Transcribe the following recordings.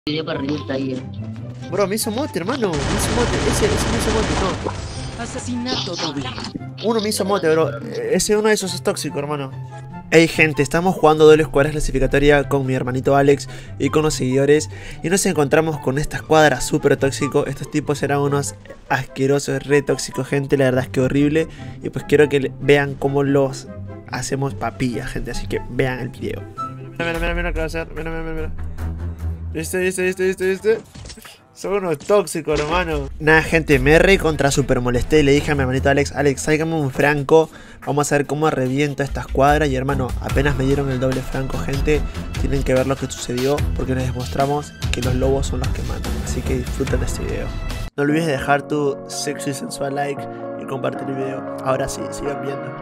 Video para arriba está ahí. Bro, me hizo mote, hermano. Me hizo mote. Ese me hizo mote, no. Asesinato doble. Uno me hizo mote, bro. Ese uno de esos es tóxico, hermano. Hey gente, estamos jugando doble escuadra clasificatoria con mi hermanito Alex y con los seguidores. Y nos encontramos con esta escuadra súper tóxico. Estos tipos eran unos asquerosos, re tóxicos, gente. La verdad es que horrible. Y pues quiero que vean cómo los hacemos papilla, gente. Así que vean el video. Mira lo que va a hacer. Mira. ¿Viste? Son unos tóxicos, hermano. Nada, gente, me contra super molesté y le dije a mi hermanito Alex, sácame un franco. Vamos a ver cómo revienta esta escuadra. Y hermano, apenas me dieron el doble franco, gente. Tienen que ver lo que sucedió porque les demostramos que los lobos son los que mandan. Así que disfruten de este video. No olvides dejar tu sexy y sensual like y compartir el video. Ahora sí, sigan viendo.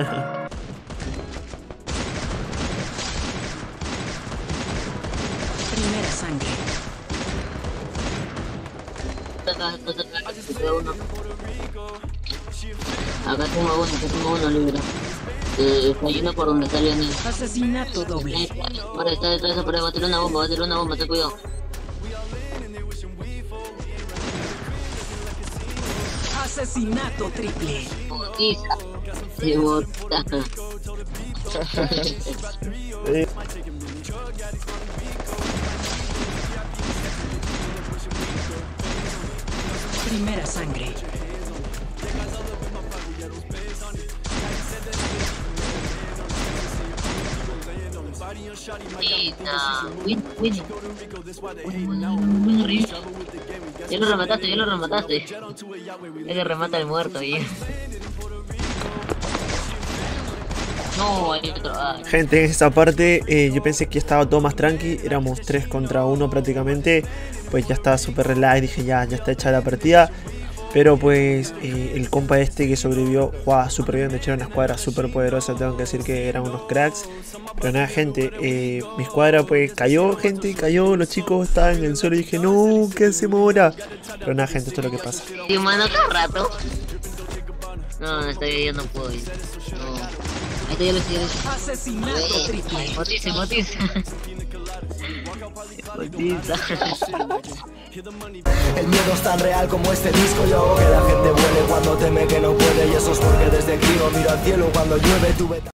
Primera sangre. Acá tengo uno libre. Está yendo por donde está Leonel. Asesinato doble. Ahora está detrás de pared, va a tirar una bomba, ten cuidado. Asesinato triple. Botiza. Se bota. Primera sangre. Win. Ya lo remataste. Es que remata el muerto, ya. No, hay otro. Gente, en esta parte yo pensé que estaba todo más tranqui. Éramos 3 contra 1 prácticamente. Pues ya estaba súper relax. Dije ya está hecha la partida. Pero pues el compa este que sobrevivió jugaba súper bien. De hecho era una escuadra súper poderosa. Tengo que decir que eran unos cracks. Pero nada, gente, mi escuadra pues cayó. Los chicos estaban en el suelo y dije no, ¿qué hacemos ahora? Pero nada, gente, esto es lo que pasa. ¿Y humano cada rato? No, esta vida ya no puedo ir. No. Ahí ya lo estoy. Asesinato triple. Botiza. El miedo es tan real como este disco. Yo hago que la gente vuele cuando teme que no puede. Y eso es porque desde crío miro al cielo cuando llueve. Tuve